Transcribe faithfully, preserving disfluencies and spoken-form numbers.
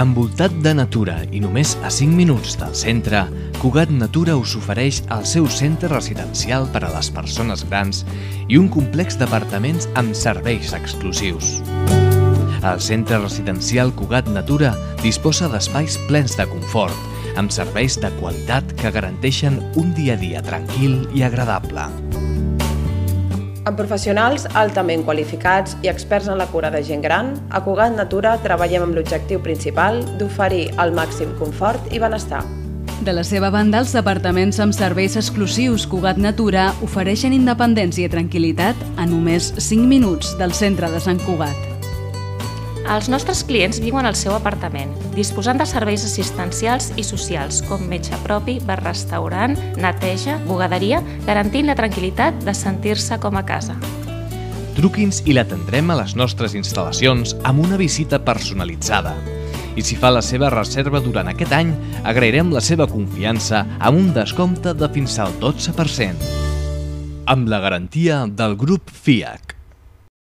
Envoltat de natura i només a cinc minuts del centre, Cugat Natura us ofereix el seu centre residencial per a les persones grans i un complex d'apartaments amb serveis exclusius. El centre residencial Cugat Natura disposa d'espais plens de confort, amb serveis de qualitat que garanteixen un dia a dia tranquil i agradable. Amb professionals altament qualificats i experts en la cura de gent gran, a Cugat Natura treballem amb l'objectiu principal d'oferir el màxim confort i benestar. De la seva banda, els apartaments amb serveis exclusius Cugat Natura ofereixen independència i tranquil·litat a només cinc minuts del centre de Sant Cugat. Els nostres clients viuen al seu apartament, disposant de serveis assistencials i socials com metge propi, bar-restaurant, neteja, bugaderia, garantint la tranquil·litat de sentir-se com a casa. Truqui'ns i l'atendrem a les nostres instal·lacions amb una visita personalitzada. I si fa la seva reserva durant aquest any, agrairem la seva confiança amb un descompte de fins al dotze per cent. Amb la garantia del grup F I A C.